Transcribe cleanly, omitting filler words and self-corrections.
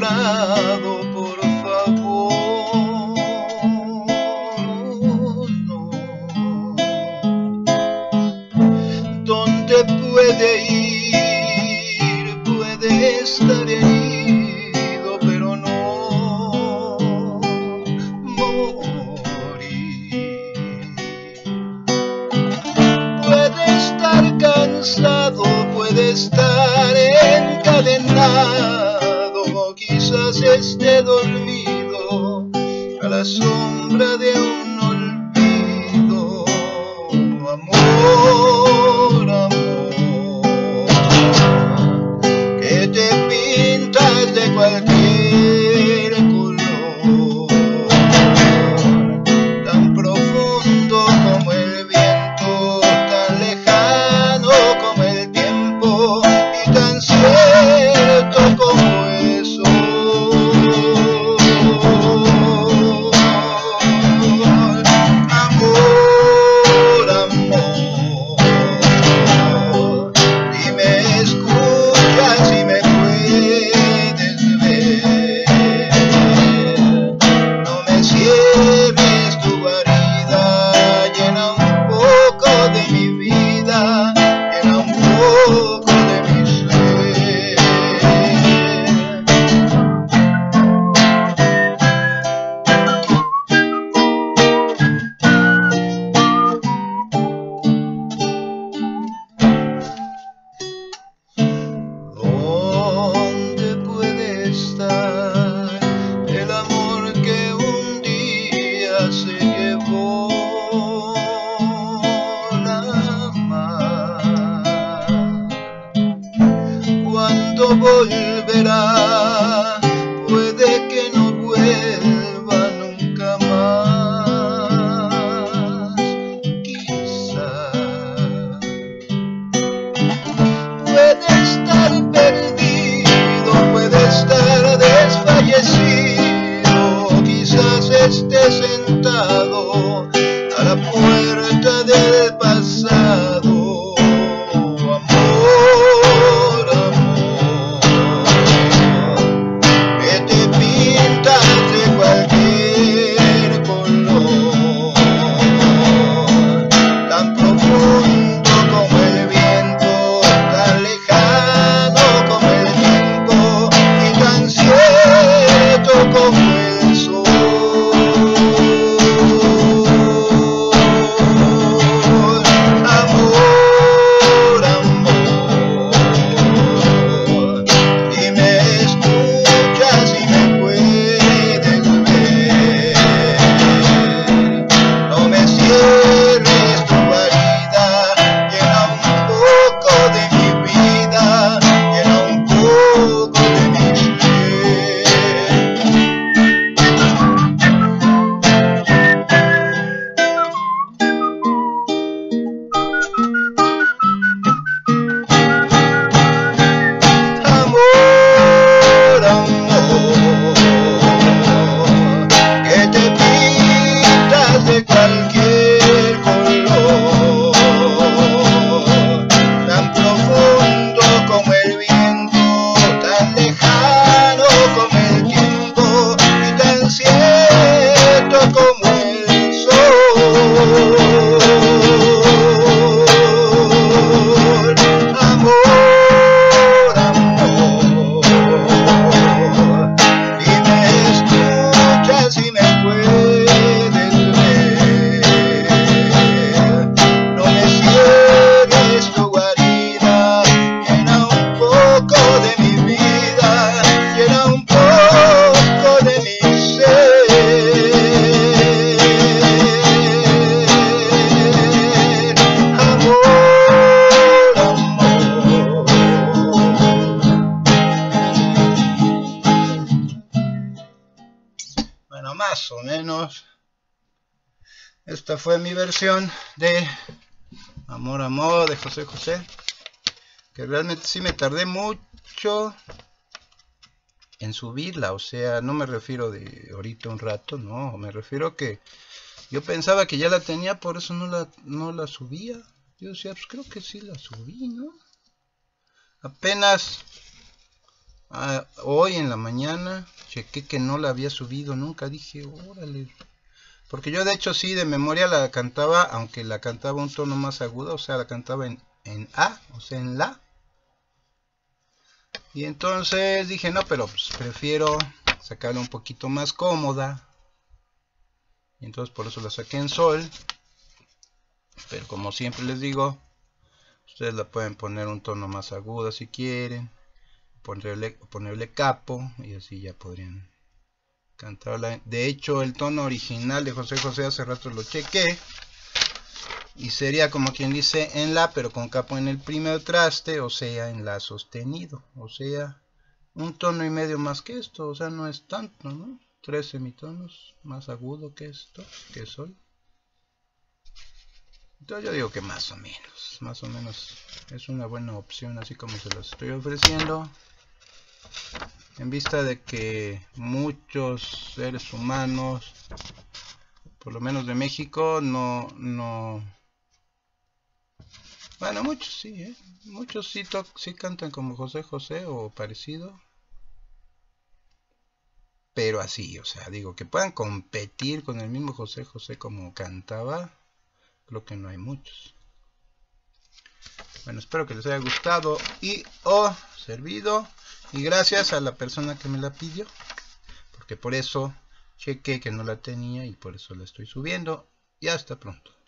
encontrado, por favor, no. ¿Dónde puede ir? Puede estar herido, pero no morir. Puede estar cansado, puede estar encadenado, quizás esté dormido a la sombra de un olvido. Amor, amor, que te pintas de cualquier color, tan profundo como el viento, tan lejano como el tiempo y tan cierto como el sol. Amor, amor, y me escuchas y me puedes ver. No me cierres tu guarida, llena un poco de mi vida, llena un poco de mi ser. ¿Dónde puede estar el amor que un día se llevó la mar? ¿Cuándo volverá? Puede que no vuelva nunca más, quizás. Puede estar perdido, puede estar desfallecido, quizás esté sentado a la puerta del pasado. Amor, amor, que te pintas de cualquier color, tan profundo como el viento, tan lejano como el tiempo y tan cierto como el sol. Amor, amor, y me escuchas y me puedes ver. No me cierres tu guarida, llena un poco de mi vida, llena un poco de mi ser. Amor, amor, que te pintas de cualquier color, tan profundo como el viento, tan lejano como el tiempo y tan cierto como el sol. Amor, amor, y me escuchas y me puedes ver. No me cierres tu guarida, llena un poco de mi vida, llena un poco de mi ser. Amor, amor. Bueno, más o menos esta fue mi versión de Amor, amor de José José, que realmente sí me tardé mucho en subirla. O sea, no me refiero de ahorita un rato, no, me refiero que yo pensaba que ya la tenía, por eso no la subía. Yo decía, pues creo que sí la subí, ¿no? Apenas hoy en la mañana chequé que no la había subido nunca. Dije, órale. Porque yo de hecho sí, de memoria la cantaba, aunque la cantaba un tono más agudo, o sea, la cantaba en A, o sea, en La. Y entonces dije, no, pero pues prefiero sacarla un poquito más cómoda. Y entonces por eso la saqué en Sol. Pero como siempre les digo, ustedes la pueden poner un tono más agudo si quieren. Ponerle capo y así ya podrían cantarla. De hecho, el tono original de José José hace rato lo chequé. Y sería como quien dice en La, pero con capo en el primer traste, o sea, en La sostenido. O sea, un tono y medio más que esto, o sea, no es tanto, ¿no? 3 semitonos más agudo que esto, que Sol. Entonces yo digo que más o menos es una buena opción, así como se las estoy ofreciendo. En vista de que muchos seres humanos, por lo menos de México, bueno, muchos sí, muchos sí cantan como José José o parecido. Pero así, o sea, digo, que puedan competir con el mismo José José como cantaba, creo que no hay muchos. Bueno, espero que les haya gustado y o servido. Y gracias a la persona que me la pidió, porque por eso chequé que no la tenía y por eso la estoy subiendo. Y hasta pronto.